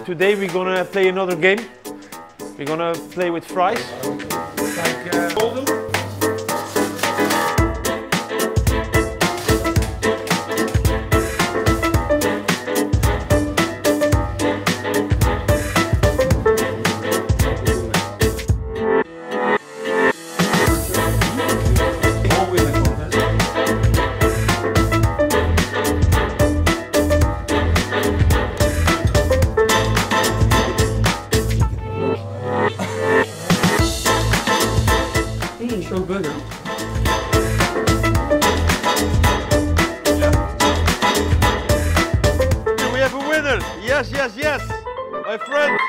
Today we're gonna play another game. We're gonna play with fries. So good, huh? We have a winner! Yes, yes, yes! My friend!